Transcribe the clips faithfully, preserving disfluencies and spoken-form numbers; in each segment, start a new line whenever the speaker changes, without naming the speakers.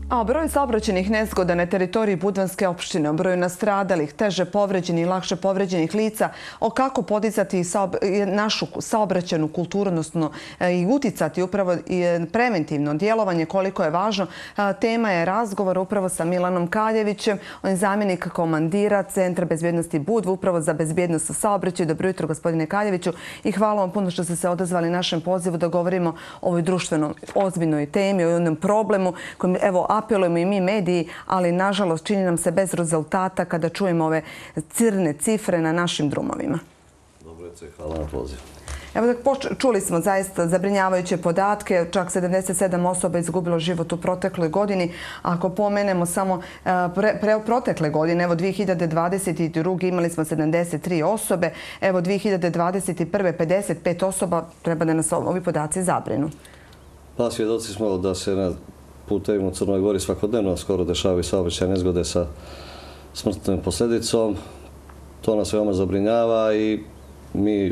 A o broju saobraćajnih nezgoda na teritoriji Budvanske opštine, o broju nastradalih, teže povređenih i lakše povređenih lica, o kako podizati našu saobraćajnu kulturu, odnosno i uticati upravo preventivno djelovanje, koliko je važno. Tema je razgovor upravo sa Milanom Kaljevićem, on je zamjenik komandira Centra bezbjednosti Budva, upravo za bezbjednost u saobraćaju. Dobro jutro, gospodine Kaljeviću, i hvala vam puno što ste se odazvali našem pozivu da govorimo o ovoj društveno ozbiljnoj temi, o jednom problemu kojim, evo, apelujemo i mi mediji, ali nažalost čini nam se bez rezultata kada čujemo ove crne cifre na našim drumovima.
Dobro, hvala na pozivu.
Evo, čuli smo zaista zabrinjavajuće podatke, čak sedamdeset sedam osoba izgubilo život u protekloj godini. Ako pomenemo samo pre, pre, protekle godine, evo dvije hiljade dvadeset druge. imali smo sedamdeset tri osobe, evo dvije hiljade dvadeset prve. pedeset pet osoba, treba da nas ovi podaci zabrinu.
Pa svjedoci smo da se na putevima u Crnoj Gori svakodnevno skoro dešavaju saobraćajne nezgode sa smrtnom posljedicom. To nas veoma zabrinjava i mi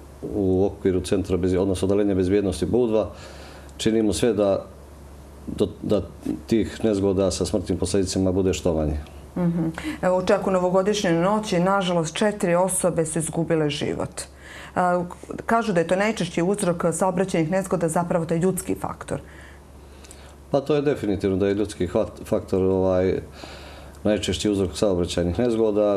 u okviru Centra, odnosno Odeljenja bezbjednosti Budva, činimo sve da, da tih nezgoda sa smrtnim posljedicama bude što manje.
Mm-hmm. Evo, čak u novogodišnjoj noći, nažalost, četiri osobe su izgubile život. Kažu da je to najčešći uzrok saobraćajnih nezgoda zapravo taj ljudski faktor.
Pa to je definitivno da je ljudski faktor ovaj, najčešći uzrok saobraćajnih nezgoda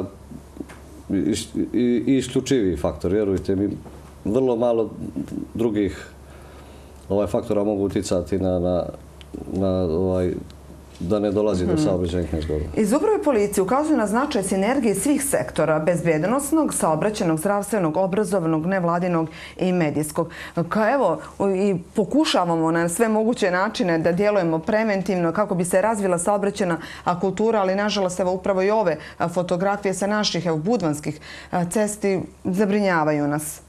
i, i, i isključivi faktor, vjerujte mi. Vrlo malo drugih ovaj, faktora mogu uticati na, na, na ovaj, da ne dolazi do saobraćajnih nezgoda.
Iz uprave policije ukazuju na značaj sinergije svih sektora, bezbjednosnog, saobraćajnog, zdravstvenog, obrazovnog, nevladinog i medijskog. Ka, evo, i pokušavamo na sve moguće načine da djelujemo preventivno kako bi se razvila saobraćajna kultura, ali nažalost evo upravo i ove fotografije sa naših evo, budvanskih cesti zabrinjavaju nas.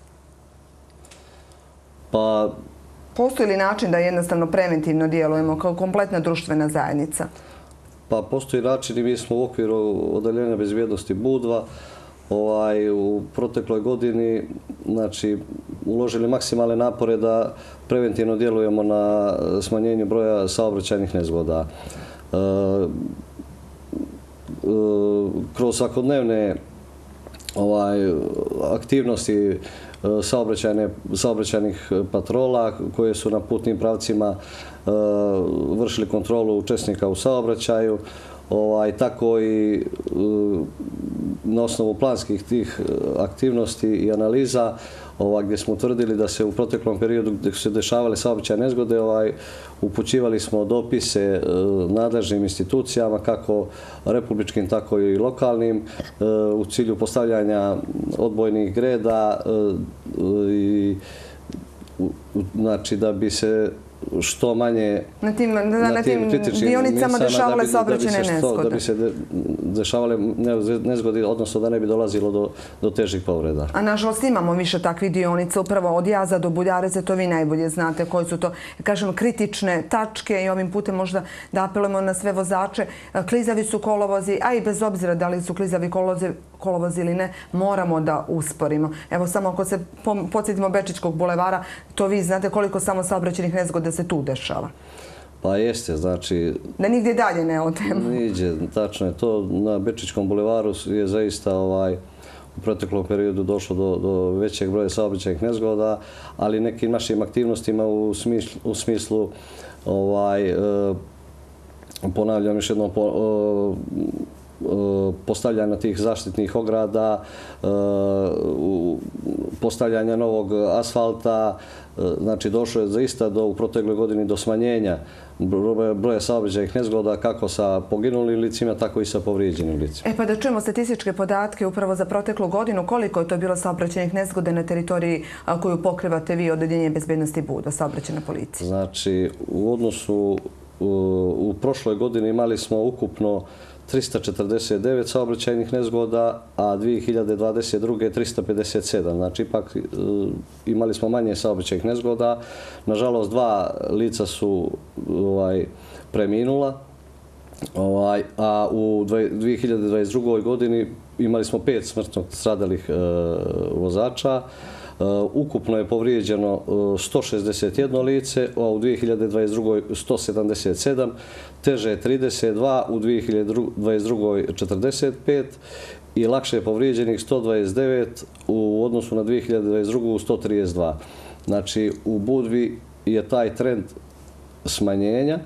Pa,
postoji li način da jednostavno preventivno djelujemo kao kompletna društvena zajednica?
Pa postoji način i mi smo u okviru Odeljenja bezbjednosti Budva ovaj, u protekloj godini znači, uložili maksimalne napore da preventivno djelujemo na smanjenju broja saobraćajnih nezgoda. E, e, kroz svakodnevne ovaj, aktivnosti saobraćajnih patrola koje su na putnim pravcima vršili kontrolu učesnika u saobraćaju. Ovaj, tako i na osnovu planskih tih aktivnosti i analiza ovaj, gdje smo utvrdili da se u proteklom periodu gdje su se dešavale saobraćajne nezgode ovaj, upućivali smo dopise nadležnim institucijama kako republičkim tako i lokalnim u cilju postavljanja odbojnih greda i znači da bi se što manje
na tim, na, na tim dionicama dešavale saobraćajne nezgode.
Da bi se de, dešavale nezgode, odnosno da ne bi dolazilo do, do težih povreda.
A nažalost imamo više takvih dionica, upravo od Jaza do Buljarice, to vi najbolje znate koji su to, kažem, kritične tačke i ovim putem možda da apelujemo na sve vozače. Klizavi su kolovozi, a i bez obzira da li su klizavi kolovozi, kolovozi ili ne, moramo da usporimo. Evo samo ako se podsjetimo Bečićkog bulevara, to vi znate koliko samo saobraćajnih nezgoda se tu dešava.
Pa jeste, znači...
Da nigdje dalje ne odemo.
Niđe, tačno je to. Na Bečićkom bulevaru je zaista ovaj, u proteklom periodu došlo do, do većeg broja saobraćajnih nezgoda, ali nekim našim aktivnostima u smislu, u smislu ovaj, e, ponavljam još jednom, po, e, postavljanja tih zaštitnih ograda, postavljanja novog asfalta. Znači, došlo je zaista do, u protekloj godini do smanjenja broja saobraćajnih nezgoda kako sa poginulim licima, tako i sa povrijeđenim licima.
E pa da čujemo statističke podatke upravo za proteklu godinu, koliko je to bilo saobraćajnih nezgoda na teritoriji koju pokrivate vi, Odeljenje bezbjednosti Budva, saobraćajna policija?
Znači, u odnosu u, u prošloj godini imali smo ukupno trista četrdeset devet saobraćajnih nezgoda, a dvije hiljade dvadeset druge. trista pedeset sedam. Znači, ipak imali smo manje saobraćajnih nezgoda. Nažalost, dva lica su ovaj, preminula, ovaj, a u dvije hiljade dvadeset drugoj. godini imali smo pet smrtno stradalih e, vozača. Ukupno je povrijeđeno sto šezdeset jedno lice, a u dvije hiljade dvadeset drugoj. sto sedamdeset sedam, teže je trideset dva, u dvije hiljade dvadeset drugoj. četrdeset pet i lakše je povrijeđenih sto dvadeset devet u odnosu na dvije hiljade dvadeset drugu. sto trideset dva. Znači, u Budvi je taj trend smanjenja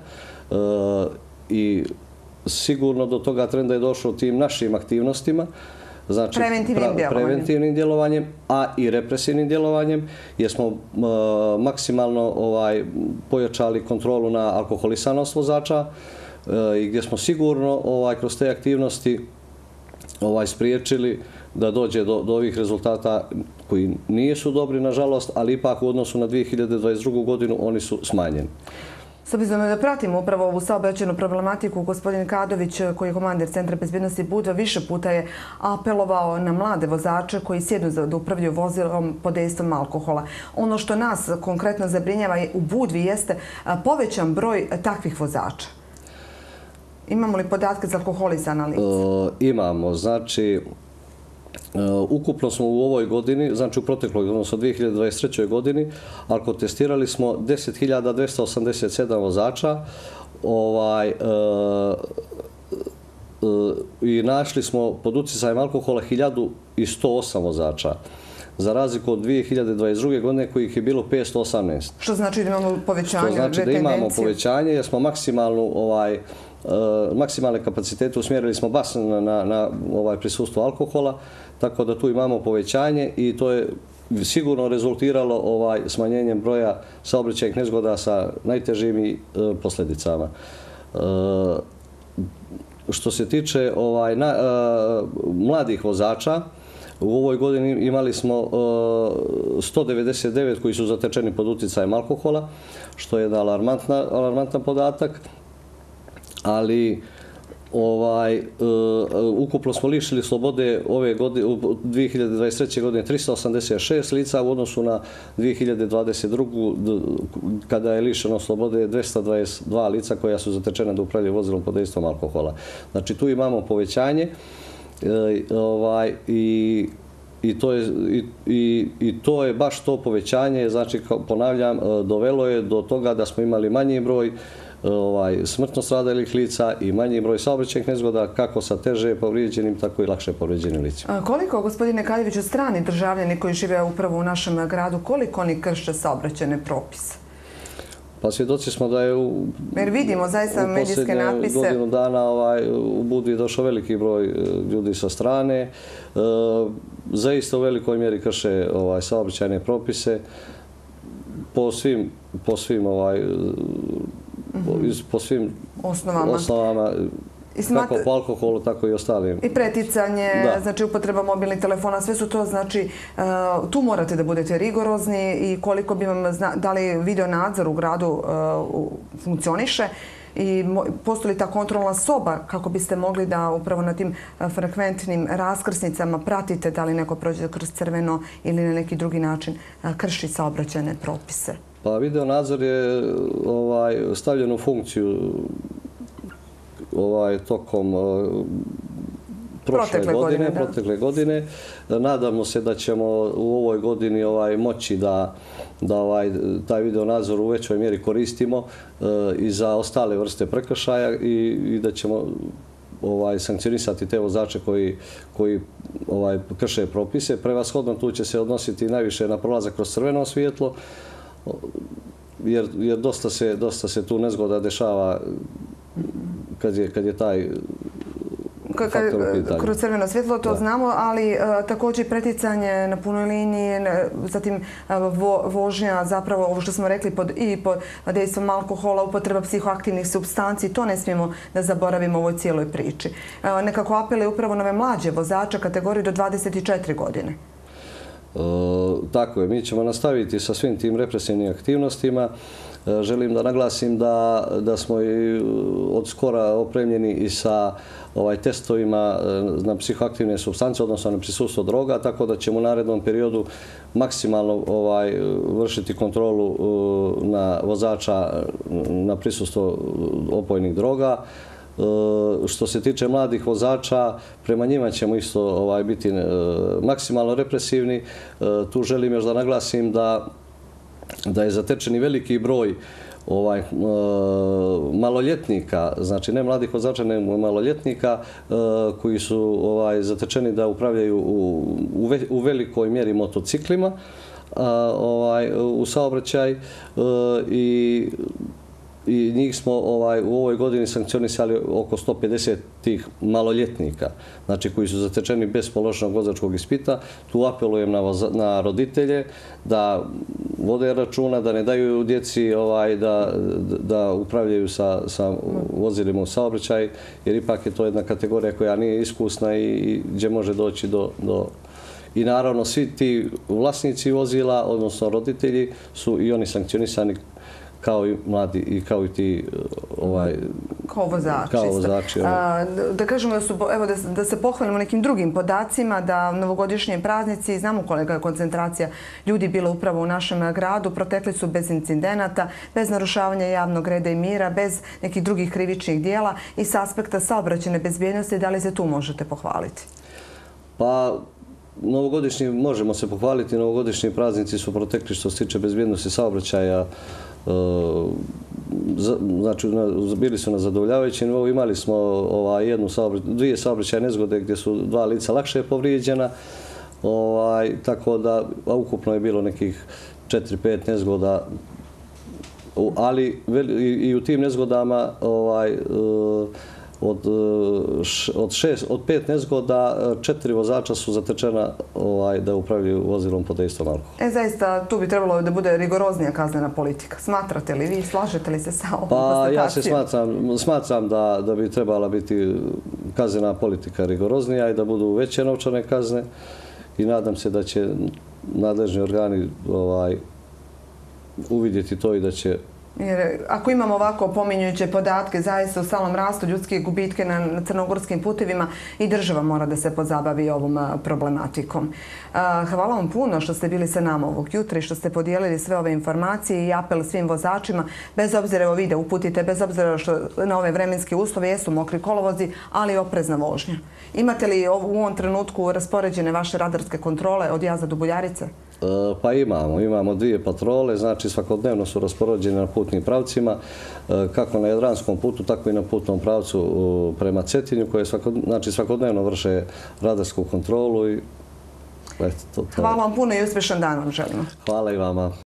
i sigurno do toga trenda je došlo tim našim aktivnostima, znači preventivnim djelovanjem, a i represivnim djelovanjem, jer smo maksimalno pojačali kontrolu na alkoholisanost vozača i gdje smo sigurno kroz te aktivnosti spriječili da dođe do ovih rezultata koji nisu dobri, nažalost, ali ipak u odnosu na dvije hiljade dvadeset drugu. godinu oni su smanjeni.
S obzirom da pratimo upravo ovu saobraćajnu problematiku, gospodin Kadović, koji je komandir Centra bezbjednosti Budva, više puta je apelovao na mlade vozače koji sjednu da upravljaju vozilom pod dejstvom alkohola. Ono što nas konkretno zabrinjava u Budvi jeste povećan broj takvih vozača. Imamo li podatke za alkoholisana lica?
Imamo, znači ukupno smo u ovoj godini, znači u protekloj, odnosno dvije hiljade dvadeset trećoj. godini, alkotestirali smo deset hiljada dvesta osamdeset sedam vozača i našli smo pod utjecajem alkohola hiljadu sto osam vozača, za razliku od dvije hiljade dvadeset druge. godine kojih je bilo petsto osamnaest.
Što znači da imamo povećanje?
Što znači da imamo povećanje jer smo maksimalne kapacitete usmjerili smo baš na prisustvo alkohola, tako da tu imamo povećanje i to je sigurno rezultiralo smanjenjem broja saobraćajnih nezgoda sa najtežim posljedicama. Što se tiče mladih vozača, u ovoj godini imali smo sto devedeset devet koji su zatečeni pod utjecajem alkohola, što je jedan alarmantan podatak, ali ukupno smo lišili slobode ove godine, u dvije hiljade dvadeset treće. godine tristo osamdeset šest lica u odnosu na dvije hiljade dvadeset drugu. kada je lišeno slobode dvesta dvadeset dva lica koja su zatečena da upravljaju vozilom pod dejstvom alkohola. Znači tu imamo povećanje i to je baš to povećanje, znači ponavljam, dovelo je do toga da smo imali manji broj smrtno stradalih lica i manji broj saobraćajnih nezgoda, kako sa teže povrijeđenim, tako i lakše povrijeđenim licima.
Koliko, gospodine Kaljeviću, strani državljani koji žive upravo u našem gradu, koliko oni krše saobraćajne propise?
Pa svjedoci smo da je u posljednje godinu dana u Budvi došao veliki broj ljudi sa strane. Zaista u velikoj mjeri krše saobraćajne propise po svim po svim osnovama, kako po alkoholu, tako i ostalim.
I preticanje, znači upotreba mobilnih telefona, sve su to, znači tu morate da budete rigorozni i koliko bi vam, da li video nadzor u gradu funkcioniše i postoji li ta kontrolna soba kako biste mogli da upravo na tim frekventnim raskrsnicama pratite da li neko prođe kroz crveno ili na neki drugi način krši saobraćajne propise?
Pa video nadzor je stavljen u funkciju tokom prošle godine, protekle godine. Nadamo se da ćemo u ovoj godini moći da taj video nadzor u većoj mjeri koristimo i za ostale vrste prekršaja i da ćemo sankcionisati te vozače koji krše propise. Prevashodno tu će se odnositi najviše na prolazak kroz crveno svjetlo, jer dosta se tu nezgoda dešava kad je taj faktor u pitanju.
Kroz crveno svjetlo, to znamo, ali također i preticanje na punoj liniji, zatim vožnja, zapravo ovo što smo rekli i pod dejstvom alkohola, upotreba psihoaktivnih supstanci, to ne smijemo da zaboravimo u ovoj cijeloj priči. Nekako apeluje upravo na ove mlađe vozače kategorije do dvadeset četiri godine.
Tako je, mi ćemo nastaviti sa svim tim represivnim aktivnostima. Želim da naglasim da smo od skora opremljeni i sa testovima na psihoaktivne supstance, odnosno na prisustvo droga, tako da ćemo u narednom periodu maksimalno vršiti kontrolu na vozača na prisustvo opojnih droga. Što se tiče mladih vozača, prema njima ćemo isto biti maksimalno represivni. Tu želim još da naglasim da je zatečeni veliki broj maloljetnika, znači ne mladih vozača, nego maloljetnika koji su zatečeni da upravljaju u velikoj mjeri motociklima u saobraćaj i i njih smo u ovoj godini sankcionisali oko sto pedeset tih maloljetnika, znači koji su zatečeni bez položenog vozačkog ispita. Tu apelujem na roditelje da vode računa, da ne daju djeci da upravljaju sa vozilima u saobraćaj, jer ipak je to jedna kategorija koja nije iskusna i gdje može doći do... I naravno svi ti vlasnici vozila, odnosno roditelji, su i oni sankcionisani kao i mladi i kao i ti
kao vozači. Da kažemo da se pohvalimo nekim drugim podacima, da novogodišnje praznici, znamo kolega je koncentracija ljudi bila upravo u našem gradu, protekli su bez incidenata, bez narušavanja javnog reda i mira, bez nekih drugih krivičnih dijela i s aspekta saobraćajne bezbjednosti, da li se tu možete pohvaliti?
Pa, novogodišnji, možemo se pohvaliti, novogodišnji praznici su protekli što se tiče bezbjednosti saobraćaja. Znači, bili su na zadovoljavajući nivou. Imali smo dvije saobraćajne nezgode gdje su dva lica lakše povrijeđena. Tako da, ukupno je bilo nekih četiri pet nezgoda. Ali i u tim nezgodama od pet nezgoda, četiri vozača su zatečena da upravljaju vozilom pod dejstvom alkohola.
E, zaista, tu bi trebalo da bude rigoroznija kaznena politika. Smatrate li vi, slažete li se sa ovom konstatacijom?
Pa, ja se smatram da bi trebala biti kaznena politika rigoroznija i da budu veće novčane kazne i nadam se da će nadležni organi uvidjeti to i da će...
Jer ako imamo ovako pominjujuće podatke, zaista u stalnom rastu ljudske gubitke na crnogorskim putevima i država mora da se pozabavi ovom problematikom. Hvala vam puno što ste bili sa nama ovog jutra i što ste podijelili sve ove informacije i apel svim vozačima, bez obzira, evo video uputite, bez obzira što na ove vremenske uslove jesu mokri kolovozi, ali oprezna vožnja. Imate li u ovom trenutku raspoređene vaše radarske kontrole od Jaza do Buljarice?
Pa imamo, imamo dvije patrole, znači svakodnevno su raspoređene na putnim pravcima, kako na Jadranskom putu, tako i na putnom pravcu prema Cetinju, koje svakodnevno vrše radarsku kontrolu.
Hvala vam puno i uspješan dan vam želimo.
Hvala i vama.